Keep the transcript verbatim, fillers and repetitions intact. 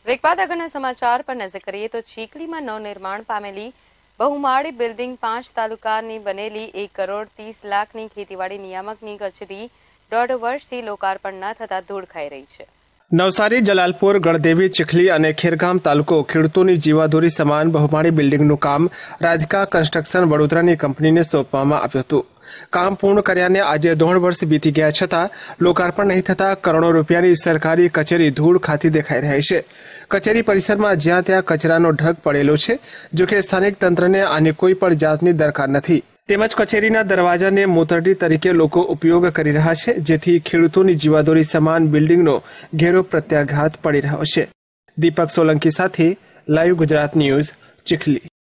Break बाद આગળના સમાચાર પર નજર કરીએ તો ચીખલીમાં નવનિર્માણ પામેલી બહુમાળી બિલ્ડિંગ પાંચ તાલુકાની બનેલી એક કરોડ ત્રીસ લાખની ખેતીવાડી નિયામકની કચેરી દોઢ વર્ષથી લોકાર્પણ ન થતા ધૂળ ખાઈ રહી છે। નવસારી, જલાલપુર, ગણદેવી, ચીખલી અને ખેરગામ તાલુકો ખેડૂતોની જીવાદોરી સમાન બહુમાળી બિલ્ડિંગનું કામ રાધિકા કન્સ્ટ્રક્શન વડોદરાની કંપનીને સોંપવામાં આવ્યું હતું। કામ પૂર્ણ કર્યાને આજે દોઢ વર્ષ બીતી ગયા છતાં લોકાર્પણ નહીં થતા કરોડો રૂપિયાની સરકારી કચેરી ધૂળ ખાતી દેખાઈ રહી છે। કચેરી પરિસરમાં જ્યાં ત્યાં કચરાનો ઢગ પડેલો છે, જોકે સ્થાનિક તંત્રને આની કોઈ પણ જાતની દરકાર નથી। તેમજ કચેરીના દરવાજાને મોતરડી તરીકે લોકો ઉપયોગ કરી રહ્યા છે, જેથી ખેડૂતોની જીવાદોરી સમાન બિલ્ડિંગનો ઘેરો પ્રત્યાઘાત પડી રહ્યો છે। દીપક સોલંકી સાથે લાઈવ ગુજરાત ન્યૂઝ, ચીખલી।